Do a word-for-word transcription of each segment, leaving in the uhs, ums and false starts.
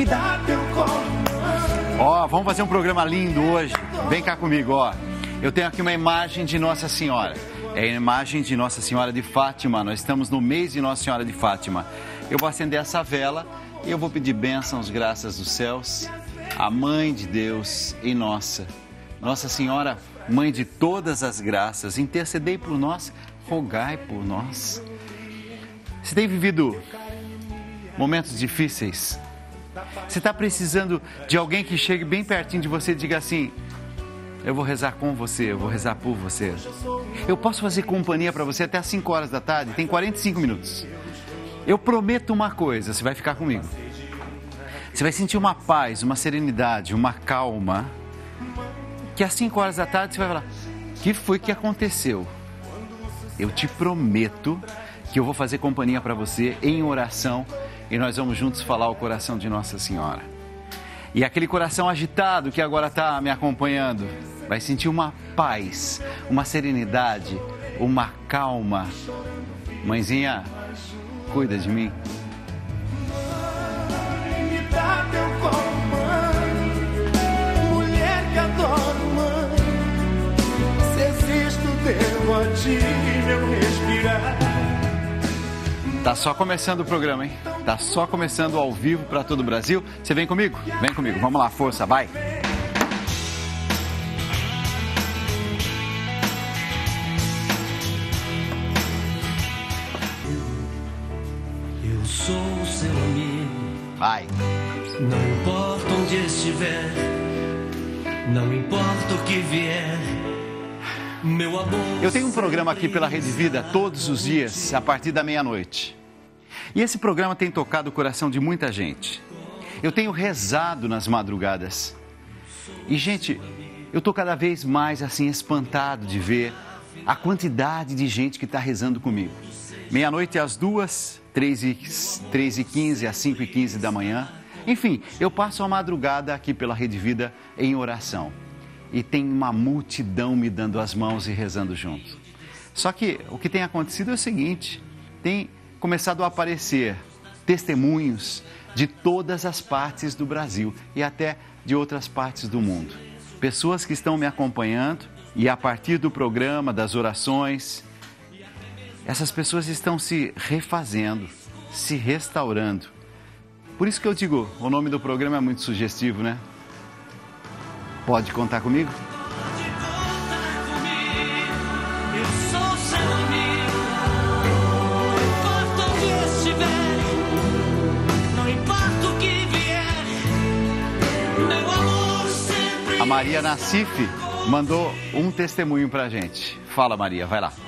Ó, vamos fazer um programa lindo hoje. Vem cá comigo, ó. Eu tenho aqui uma imagem de Nossa Senhora. É a imagem de Nossa Senhora de Fátima. Nós estamos no mês de Nossa Senhora de Fátima. Eu vou acender essa vela e eu vou pedir bênçãos, graças dos céus, à Mãe de Deus e nossa. Nossa Senhora, Mãe de todas as graças, intercedei por nós, rogai por nós. Você tem vivido momentos difíceis? Você está precisando de alguém que chegue bem pertinho de você e diga assim: eu vou rezar com você, eu vou rezar por você. Eu posso fazer companhia para você até às cinco horas da tarde, tem quarenta e cinco minutos. Eu prometo uma coisa, você vai ficar comigo. Você vai sentir uma paz, uma serenidade, uma calma, que às cinco horas da tarde você vai falar: o que foi que aconteceu? Eu te prometo que eu vou fazer companhia para você em oração e nós vamos juntos falar o coração de Nossa Senhora. E aquele coração agitado que agora está me acompanhando vai sentir uma paz, uma serenidade, uma calma. Mãezinha, cuida de mim. Me dá teu colo, mãe, mulher que adoro, mãe. Se existo, devo a ti meu respirar. Tá só começando o programa, hein? Tá só começando ao vivo para todo o Brasil. Você vem comigo? Vem comigo. Vamos lá, força, vai. Eu sou seu amigo. Vai. Não importa onde estiver, não importa o que vier. Meu amor. Eu tenho um programa aqui pela Rede Vida todos os dias, a partir da meia-noite. E esse programa tem tocado o coração de muita gente. Eu tenho rezado nas madrugadas. E, gente, eu estou cada vez mais assim espantado de ver a quantidade de gente que está rezando comigo. Meia-noite às duas, três e quinze às cinco e quinze da manhã. Enfim, eu passo a madrugada aqui pela Rede Vida em oração. E tem uma multidão me dando as mãos e rezando junto. Só que o que tem acontecido é o seguinte: tem começado a aparecer testemunhos de todas as partes do Brasil e até de outras partes do mundo. Pessoas que estão me acompanhando e a partir do programa, das orações, essas pessoas estão se refazendo, se restaurando. Por isso que eu digo, o nome do programa é muito sugestivo, né? Pode contar comigo? Pode contar comigo. Eu sou seu amigo. Não importa onde estiver, não importa o que vier. Meu amor sempre. A Maria Nassif mandou um testemunho pra gente. Fala, Maria, vai lá.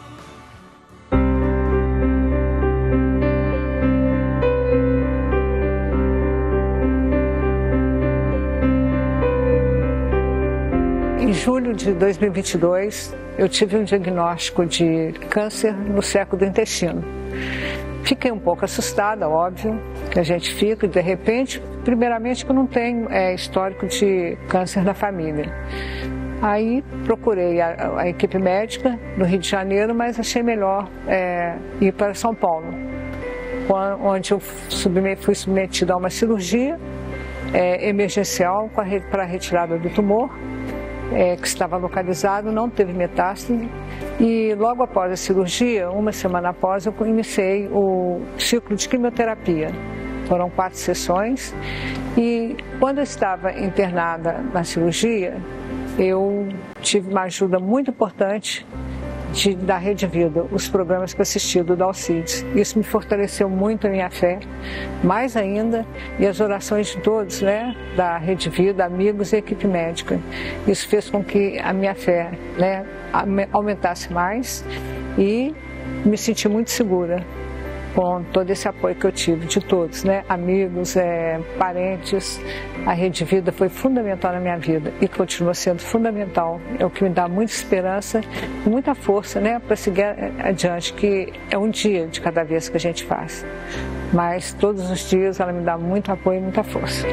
Em julho de dois mil e vinte e dois, eu tive um diagnóstico de câncer no saco do intestino. Fiquei um pouco assustada, óbvio, que a gente fica, de repente, primeiramente que eu não tenho é, histórico de câncer na família. Aí procurei a, a equipe médica no Rio de Janeiro, mas achei melhor é, ir para São Paulo, onde eu fui submetida a uma cirurgia é, emergencial para a retirada do tumor. É, que estava localizado, não teve metástase, e logo após a cirurgia, uma semana após, eu iniciei o ciclo de quimioterapia. Foram quatro sessões e quando eu estava internada na cirurgia, eu tive uma ajuda muito importante de, da Rede Vida, os programas que eu assisti do Dalcides. Isso me fortaleceu muito a minha fé, mais ainda, e as orações de todos, né, da Rede Vida, amigos e equipe médica. Isso fez com que a minha fé, né, aumentasse mais e me senti muito segura com todo esse apoio que eu tive de todos, né? Amigos, é, parentes. A Rede Vida foi fundamental na minha vida e continua sendo fundamental. É o que me dá muita esperança e muita força, né, para seguir adiante, que é um dia de cada vez que a gente faz. Mas todos os dias ela me dá muito apoio e muita força.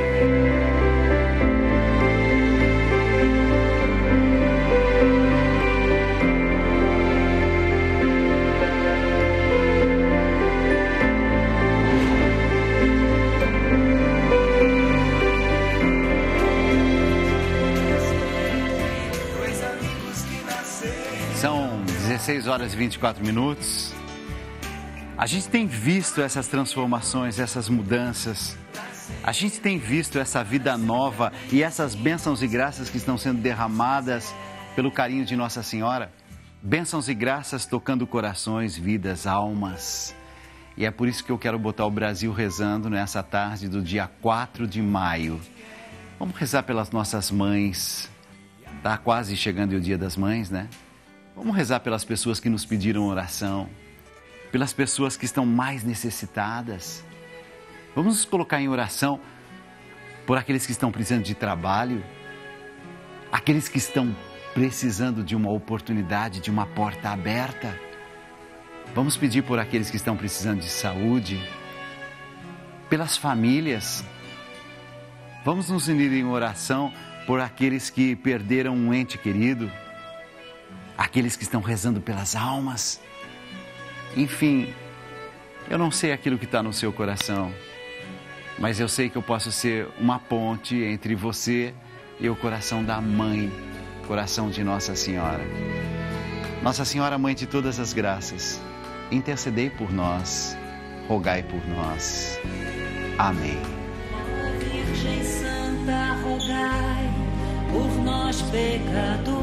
seis horas e vinte e quatro minutos. A gente tem visto essas transformações, essas mudanças. A gente tem visto essa vida nova e essas bênçãos e graças que estão sendo derramadas pelo carinho de Nossa Senhora. Bênçãos e graças tocando corações, vidas, almas. E é por isso que eu quero botar o Brasil rezando nessa tarde do dia quatro de maio. Vamos rezar pelas nossas mães. Está quase chegando o Dia das Mães, né? Vamos rezar pelas pessoas que nos pediram oração, pelas pessoas que estão mais necessitadas. Vamos nos colocar em oração por aqueles que estão precisando de trabalho, aqueles que estão precisando de uma oportunidade, de uma porta aberta. Vamos pedir por aqueles que estão precisando de saúde, pelas famílias. Vamos nos unir em oração por aqueles que perderam um ente querido, aqueles que estão rezando pelas almas. Enfim, eu não sei aquilo que está no seu coração, mas eu sei que eu posso ser uma ponte entre você e o coração da mãe, coração de Nossa Senhora. Nossa Senhora, Mãe de todas as graças, intercedei por nós, rogai por nós. Amém. Virgem Santa, rogai por nós pecadores,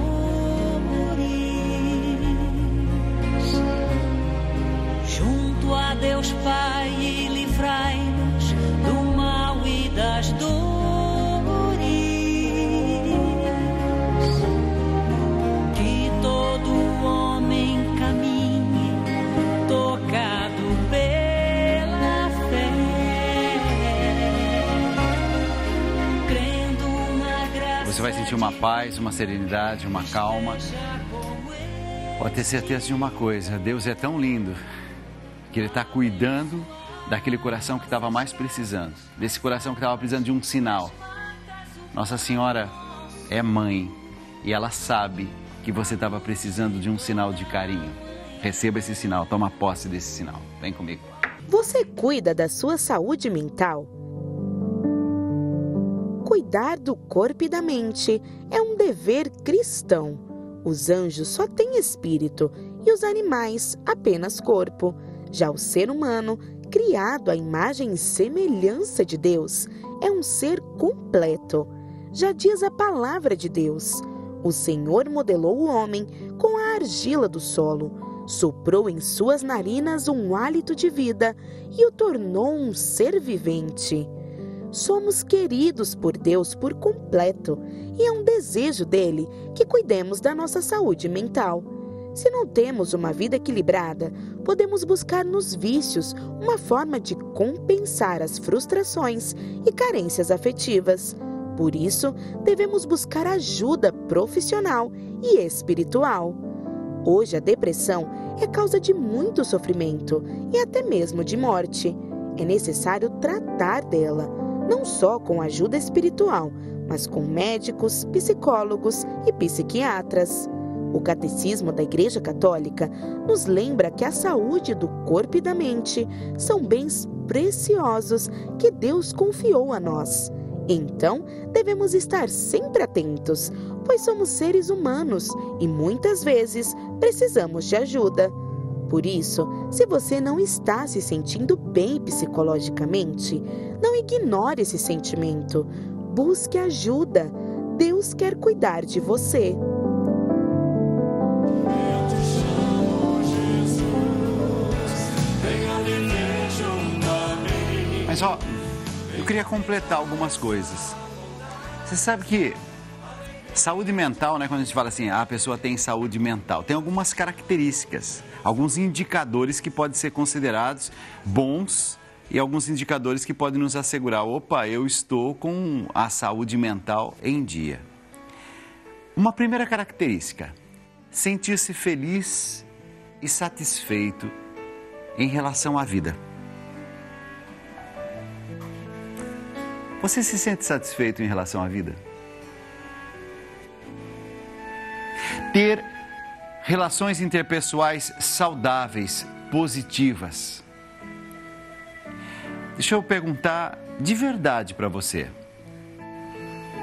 junto a Deus Pai, e livrai-nos do mal e das dores, que todo homem caminhe tocado pela fé, crendo na graça. Você vai sentir uma paz, uma serenidade, uma calma. Pode ter certeza de uma coisa, Deus é tão lindo que Ele está cuidando daquele coração que estava mais precisando, desse coração que estava precisando de um sinal. Nossa Senhora é mãe e ela sabe que você estava precisando de um sinal de carinho. Receba esse sinal, toma posse desse sinal. Vem comigo. Você cuida da sua saúde mental? Cuidar do corpo e da mente é um dever cristão. Os anjos só têm espírito e os animais apenas corpo. Já o ser humano, criado à imagem e semelhança de Deus, é um ser completo. Já diz a palavra de Deus: o Senhor modelou o homem com a argila do solo, soprou em suas narinas um hálito de vida e o tornou um ser vivente. Somos queridos por Deus por completo e é um desejo dele que cuidemos da nossa saúde mental. Se não temos uma vida equilibrada, podemos buscar nos vícios uma forma de compensar as frustrações e carências afetivas. Por isso, devemos buscar ajuda profissional e espiritual. Hoje, a depressão é causa de muito sofrimento e até mesmo de morte. É necessário tratar dela, não só com ajuda espiritual, mas com médicos, psicólogos e psiquiatras. O Catecismo da Igreja Católica nos lembra que a saúde do corpo e da mente são bens preciosos que Deus confiou a nós. Então, devemos estar sempre atentos, pois somos seres humanos e muitas vezes precisamos de ajuda. Por isso, se você não está se sentindo bem psicologicamente, não ignore esse sentimento. Busque ajuda. Deus quer cuidar de você. Mas ó, eu queria completar algumas coisas. Você sabe que saúde mental, né, quando a gente fala assim, ah, a pessoa tem saúde mental, tem algumas características, alguns indicadores que podem ser considerados bons e alguns indicadores que podem nos assegurar, opa, eu estou com a saúde mental em dia. Uma primeira característica, sentir-se feliz e satisfeito em relação à vida. Você se sente satisfeito em relação à vida? Ter relações interpessoais saudáveis, positivas. Deixa eu perguntar de verdade para você.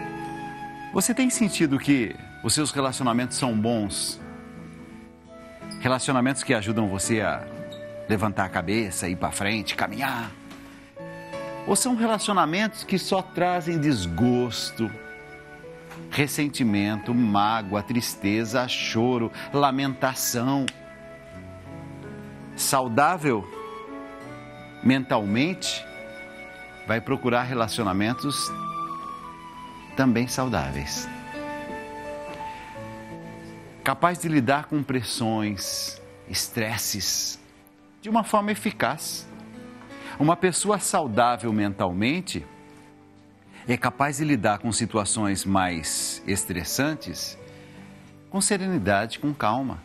Você tem sentido que os seus relacionamentos são bons? Relacionamentos que ajudam você a levantar a cabeça, ir para frente, caminhar. Ou são relacionamentos que só trazem desgosto, ressentimento, mágoa, tristeza, choro, lamentação. Saudável mentalmente vai procurar relacionamentos também saudáveis. Capaz de lidar com pressões, estresses, de uma forma eficaz. Uma pessoa saudável mentalmente é capaz de lidar com situações mais estressantes com serenidade, com calma.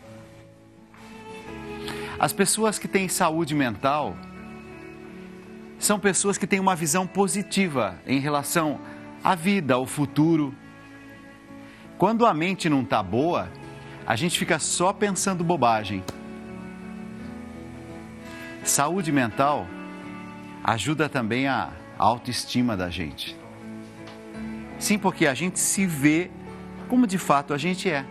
As pessoas que têm saúde mental são pessoas que têm uma visão positiva em relação à vida, ao futuro. Quando a mente não está boa, a gente fica só pensando bobagem. Saúde mental ajuda também a autoestima da gente. Sim, porque a gente se vê como de fato a gente é.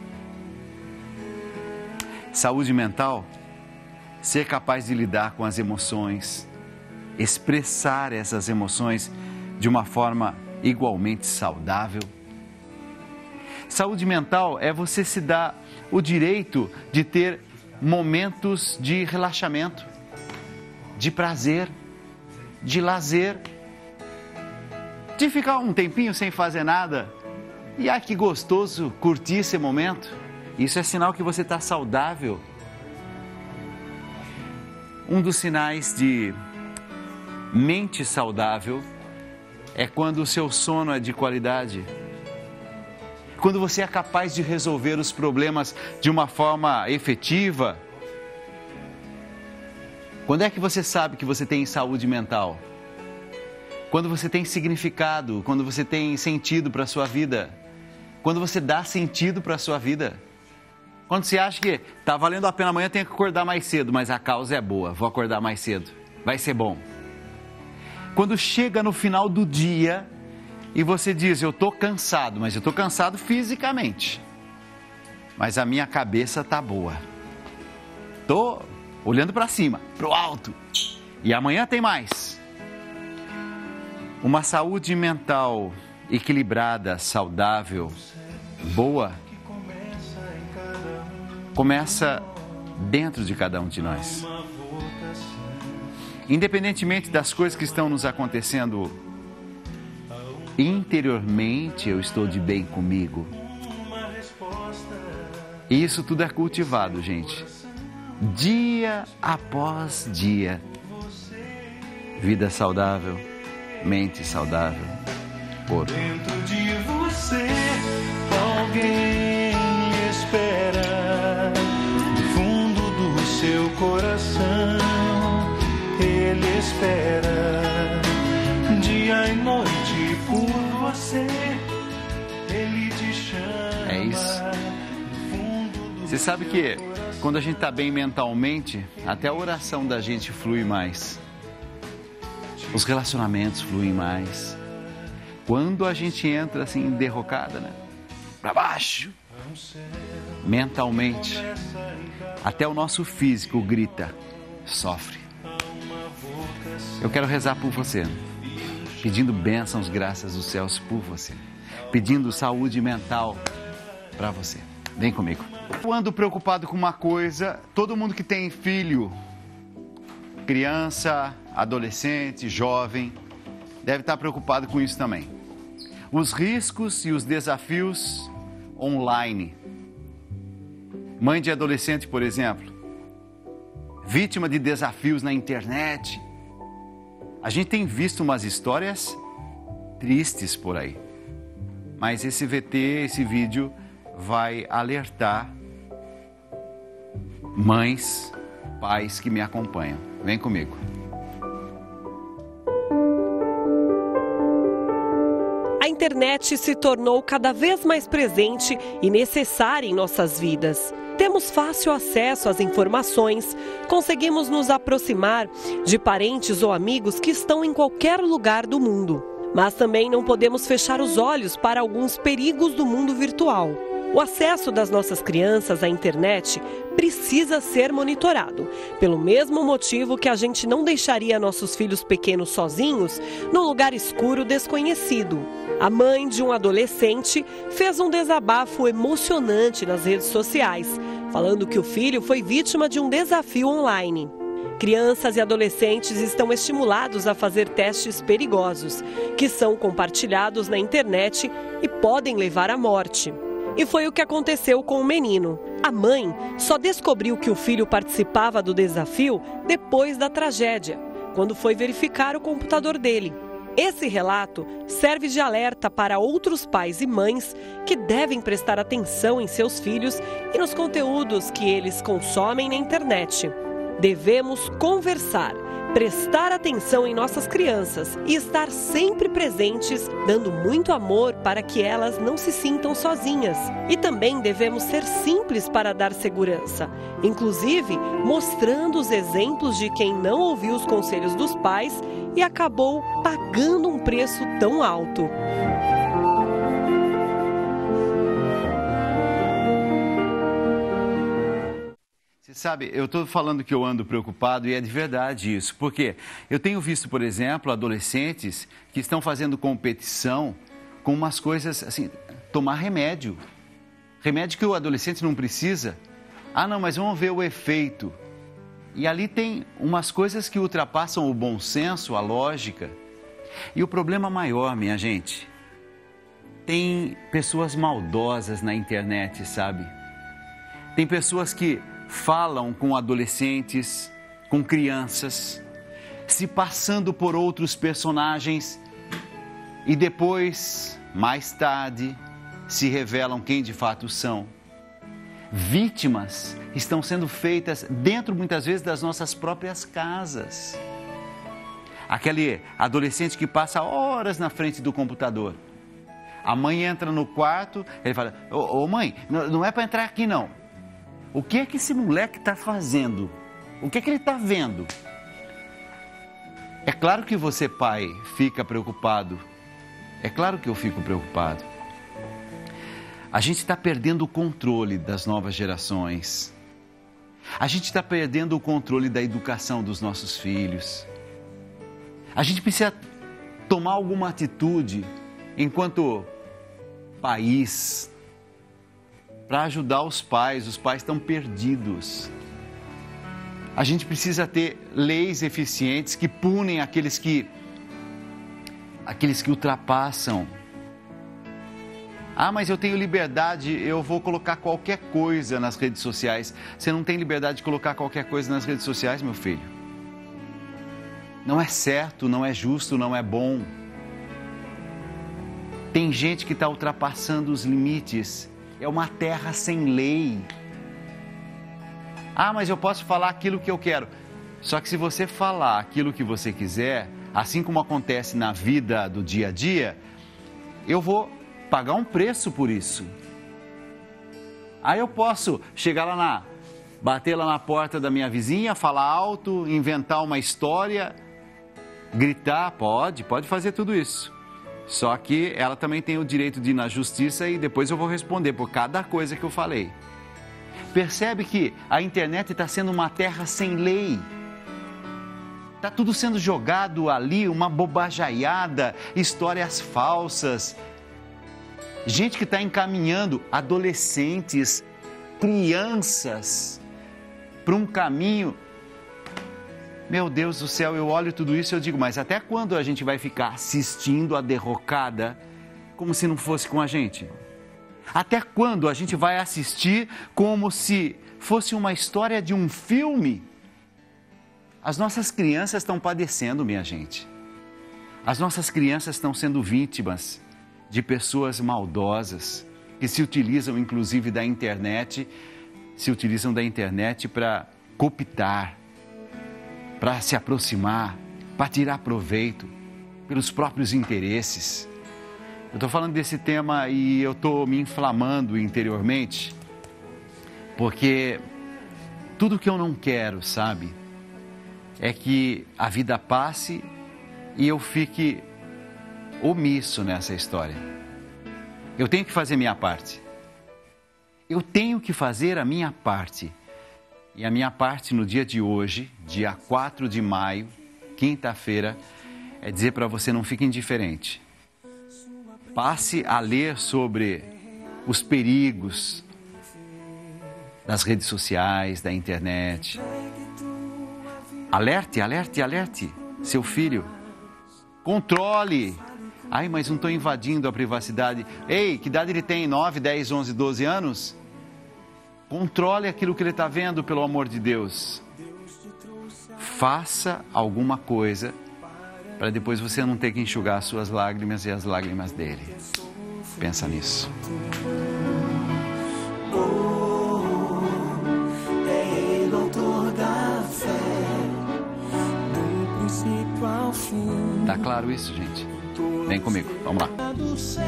Saúde mental, ser capaz de lidar com as emoções, expressar essas emoções de uma forma igualmente saudável. Saúde mental é você se dar o direito de ter momentos de relaxamento, de prazer, de lazer, de ficar um tempinho sem fazer nada. E ai, que gostoso curtir esse momento. Isso é sinal que você está saudável. Um dos sinais de mente saudável é quando o seu sono é de qualidade. Quando você é capaz de resolver os problemas de uma forma efetiva. Quando é que você sabe que você tem saúde mental? Quando você tem significado, quando você tem sentido para a sua vida. Quando você dá sentido para a sua vida. Quando você acha que está valendo a pena, amanhã tem que acordar mais cedo, mas a causa é boa, vou acordar mais cedo, vai ser bom. Quando chega no final do dia e você diz, eu estou cansado, mas eu estou cansado fisicamente, mas a minha cabeça está boa. Estou olhando para cima, para o alto, e amanhã tem mais. Uma saúde mental equilibrada, saudável, boa, começa dentro de cada um de nós. Independentemente das coisas que estão nos acontecendo interiormente, eu estou de bem comigo. E isso tudo é cultivado, gente. Dia após dia. Vida saudável, mente saudável, corpo. Dentro de você, alguém espera. No fundo do seu coração, ele espera. Dia e noite por você, ele te chama. É isso. Você sabe que quando a gente está bem mentalmente, até a oração da gente flui mais. Os relacionamentos fluem mais. Quando a gente entra assim, derrocada, né? Para baixo. Mentalmente. Até o nosso físico grita, sofre. Eu quero rezar por você. Pedindo bênçãos, graças dos céus por você. Pedindo saúde mental para você. Vem comigo. Eu ando preocupado com uma coisa. Todo mundo que tem filho, criança, adolescente, jovem, deve estar preocupado com isso também. Os riscos e os desafios online. Mãe de adolescente, por exemplo, vítima de desafios na internet. A gente tem visto umas histórias tristes por aí. Mas esse V T, esse vídeo, vai alertar mães, pais que me acompanham. Vem comigo. A internet se tornou cada vez mais presente e necessária em nossas vidas. Temos fácil acesso às informações, conseguimos nos aproximar de parentes ou amigos que estão em qualquer lugar do mundo. Mas também não podemos fechar os olhos para alguns perigos do mundo virtual. O acesso das nossas crianças à internet precisa ser monitorado, pelo mesmo motivo que a gente não deixaria nossos filhos pequenos sozinhos num lugar escuro desconhecido. A mãe de um adolescente fez um desabafo emocionante nas redes sociais, falando que o filho foi vítima de um desafio online. Crianças e adolescentes estão estimulados a fazer testes perigosos, que são compartilhados na internet e podem levar à morte. E foi o que aconteceu com o menino. A mãe só descobriu que o filho participava do desafio depois da tragédia, quando foi verificar o computador dele. Esse relato serve de alerta para outros pais e mães que devem prestar atenção em seus filhos e nos conteúdos que eles consomem na internet. Devemos conversar, prestar atenção em nossas crianças e estar sempre presentes, dando muito amor para que elas não se sintam sozinhas. E também devemos ser simples para dar segurança, inclusive mostrando os exemplos de quem não ouviu os conselhos dos pais e acabou pagando um preço tão alto. Sabe, eu estou falando que eu ando preocupado e é de verdade isso, porque eu tenho visto, por exemplo, adolescentes que estão fazendo competição com umas coisas assim, tomar remédio, remédio que o adolescente não precisa. Ah, não, mas vamos ver o efeito. E ali tem umas coisas que ultrapassam o bom senso, a lógica. E o problema maior, minha gente, tem pessoas maldosas na internet, sabe? Tem pessoas que falam com adolescentes, com crianças, se passando por outros personagens e depois, mais tarde, se revelam quem de fato são. Vítimas estão sendo feitas dentro, muitas vezes, das nossas próprias casas. Aquele adolescente que passa horas na frente do computador. A mãe entra no quarto, ele fala, ô, ô mãe, não é para entrar aqui não. O que é que esse moleque está fazendo? O que é que ele está vendo? É claro que você, pai, fica preocupado. É claro que eu fico preocupado. A gente está perdendo o controle das novas gerações. A gente está perdendo o controle da educação dos nossos filhos. A gente precisa tomar alguma atitude enquanto país para ajudar os pais. Os pais estão perdidos. A gente precisa ter leis eficientes que punem aqueles que, aqueles que ultrapassam. Ah, mas eu tenho liberdade, eu vou colocar qualquer coisa nas redes sociais. Você não tem liberdade de colocar qualquer coisa nas redes sociais, meu filho. Não é certo, não é justo, não é bom. Tem gente que está ultrapassando os limites. É uma terra sem lei. Ah, mas eu posso falar aquilo que eu quero. Só que se você falar aquilo que você quiser, assim como acontece na vida do dia a dia, eu vou pagar um preço por isso. Aí eu posso chegar lá na, bater lá na porta da minha vizinha, falar alto, inventar uma história, gritar, pode, pode fazer tudo isso. Só que ela também tem o direito de ir na justiça e depois eu vou responder por cada coisa que eu falei. Percebe que a internet está sendo uma terra sem lei. Está tudo sendo jogado ali, uma bobajaiada, histórias falsas. Gente que está encaminhando adolescentes, crianças, para um caminho. Meu Deus do céu, eu olho tudo isso e eu digo, mas até quando a gente vai ficar assistindo a derrocada como se não fosse com a gente? Até quando a gente vai assistir como se fosse uma história de um filme? As nossas crianças estão padecendo, minha gente. As nossas crianças estão sendo vítimas de pessoas maldosas que se utilizam inclusive da internet, se utilizam da internet para cooptar, para se aproximar, para tirar proveito pelos próprios interesses. Eu estou falando desse tema e eu estou me inflamando interiormente, porque tudo que eu não quero, sabe, é que a vida passe e eu fique omisso nessa história. Eu tenho que fazer minha parte. eu tenho que fazer a minha parte. E a minha parte no dia de hoje, dia quatro de maio, quinta-feira, é dizer para você: não fique indiferente. Passe a ler sobre os perigos das redes sociais, da internet. Alerte, alerte, alerte seu filho. Controle. Ai, mas não estou invadindo a privacidade. Ei, que idade ele tem? nove, dez, onze, doze anos? Controle aquilo que ele está vendo, pelo amor de Deus. Faça alguma coisa para depois você não ter que enxugar as suas lágrimas e as lágrimas dele. Pensa nisso. É Ele, autor da fé, do princípio ao fim. Tá claro isso, gente? Vem comigo, vamos lá. Do céu,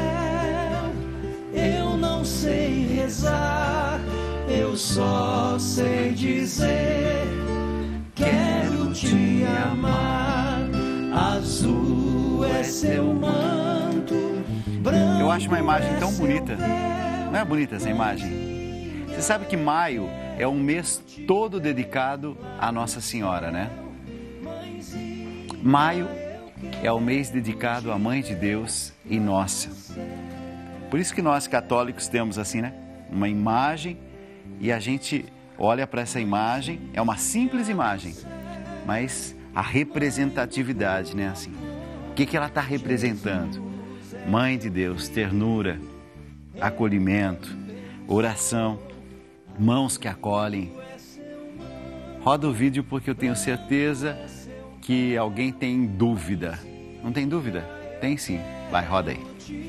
eu não sei rezar, eu só sei dizer: quero te amar. Azul é seu manto, branco. Eu acho uma imagem tão bonita. Não é bonita essa imagem? Você sabe que maio é um mês todo dedicado à Nossa Senhora, né? Maio é o mês dedicado à Mãe de Deus e nossa. Por isso que nós católicos temos assim, né? Uma imagem e a gente olha para essa imagem, é uma simples imagem, mas a representatividade, né? Assim, o que, que ela está representando? Mãe de Deus, ternura, acolhimento, oração, mãos que acolhem. Roda o vídeo porque eu tenho certeza que alguém tem dúvida. Não tem dúvida? Tem sim. Vai, roda aí.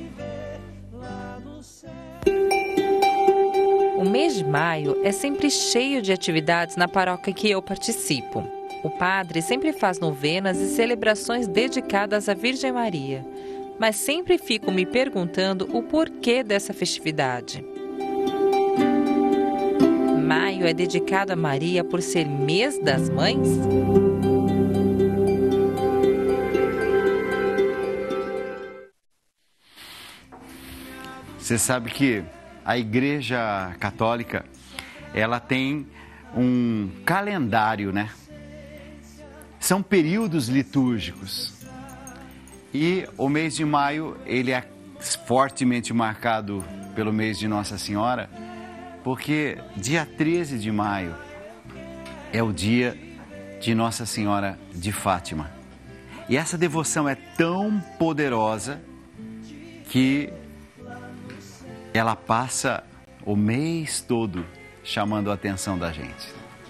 O mês de maio é sempre cheio de atividades na paróquia que eu participo. O padre sempre faz novenas e celebrações dedicadas à Virgem Maria, mas sempre fico me perguntando o porquê dessa festividade. Maio é dedicado a Maria por ser mês das mães? Você sabe que a Igreja Católica, ela tem um calendário, né? São períodos litúrgicos. E o mês de maio, ele é fortemente marcado pelo mês de Nossa Senhora, porque dia treze de maio é o dia de Nossa Senhora de Fátima. E essa devoção é tão poderosa que ela passa o mês todo chamando a atenção da gente.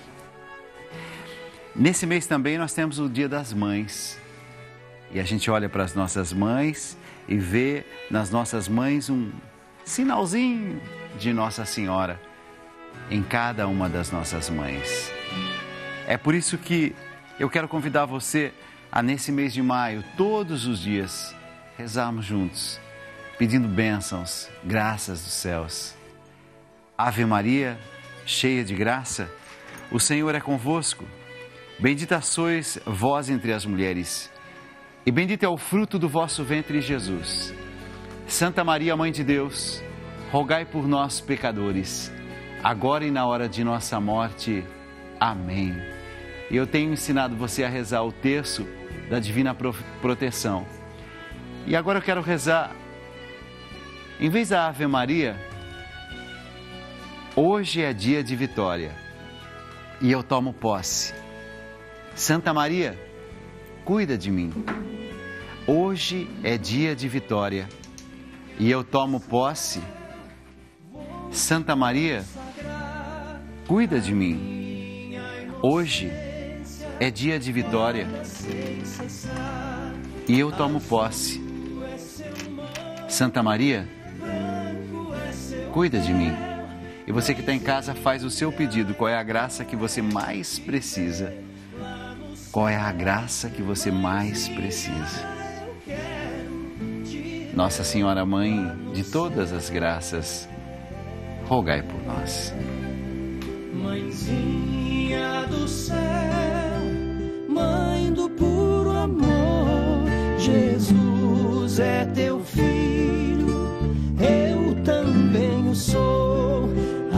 Nesse mês também nós temos o Dia das Mães. E a gente olha para as nossas mães e vê nas nossas mães um sinalzinho de Nossa Senhora em cada uma das nossas mães. É por isso que eu quero convidar você a, nesse mês de maio, todos os dias, rezarmos juntos, pedindo bênçãos, graças dos céus. Ave Maria, cheia de graça, o Senhor é convosco. Bendita sois vós entre as mulheres, e bendito é o fruto do vosso ventre, Jesus. Santa Maria, Mãe de Deus, rogai por nós, pecadores, agora e na hora de nossa morte. Amém. E eu tenho ensinado você a rezar o terço da Divina Proteção. E agora eu quero rezar, em vez da Ave Maria, hoje é dia de vitória. E eu tomo posse. Santa Maria, cuida de mim. Hoje é dia de vitória. E eu tomo posse. Santa Maria, cuida de mim. Hoje é dia de vitória. E eu tomo posse. Santa Maria, cuida de mim. E você que está em casa, faz o seu pedido. Qual é a graça que você mais precisa? Qual é a graça que você mais precisa? Nossa Senhora Mãe de todas as graças, rogai por nós. Mãezinha do céu, Mãe do puro amor, Jesus é teu filho, eu também o sou.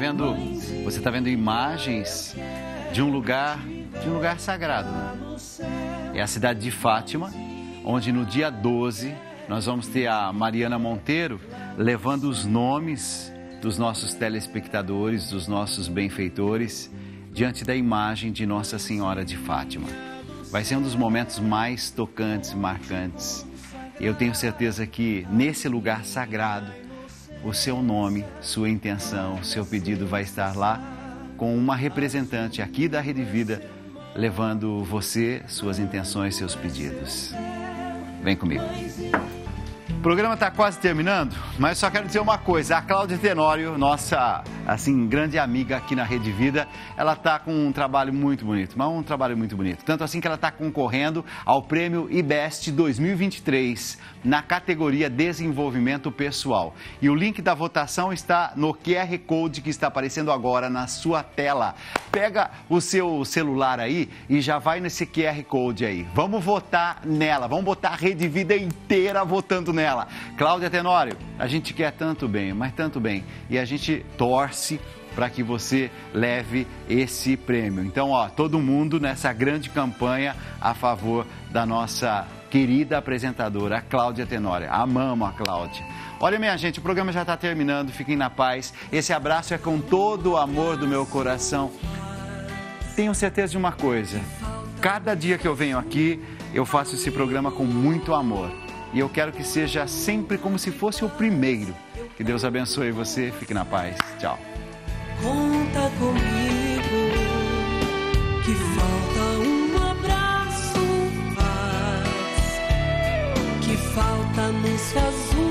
vendo, você está vendo imagens de um lugar, de um lugar sagrado, né? É a cidade de Fátima, onde no dia doze nós vamos ter a Mariana Monteiro levando os nomes dos nossos telespectadores, dos nossos benfeitores, diante da imagem de Nossa Senhora de Fátima. Vai ser um dos momentos mais tocantes, marcantes. E eu tenho certeza que nesse lugar sagrado, o seu nome, sua intenção, seu pedido vai estar lá com uma representante aqui da Rede Vida, levando você, suas intenções, seus pedidos. Vem comigo. O programa está quase terminando, mas só quero dizer uma coisa. A Cláudia Tenório, nossa assim, grande amiga aqui na Rede Vida, ela está com um trabalho muito bonito, mas um trabalho muito bonito. Tanto assim que ela está concorrendo ao prêmio IBEST dois mil e vinte e três na categoria Desenvolvimento Pessoal. E o link da votação está no Q R Code que está aparecendo agora na sua tela. Pega o seu celular aí e já vai nesse Q R Code aí. Vamos votar nela, vamos botar a Rede Vida inteira votando nela. Cláudia Tenório, a gente quer tanto bem, mas tanto bem. E a gente torce para que você leve esse prêmio. Então, ó, todo mundo nessa grande campanha a favor da nossa querida apresentadora, a Cláudia Tenório. Amamos a Cláudia. Olha, minha gente, o programa já está terminando, fiquem na paz. Esse abraço é com todo o amor do meu coração. Tenho certeza de uma coisa, cada dia que eu venho aqui, eu faço esse programa com muito amor. E eu quero que seja sempre como se fosse o primeiro. Que Deus abençoe você, fique na paz. Tchau. Conta comigo, que falta um abraço, paz, que falta anúncio azul.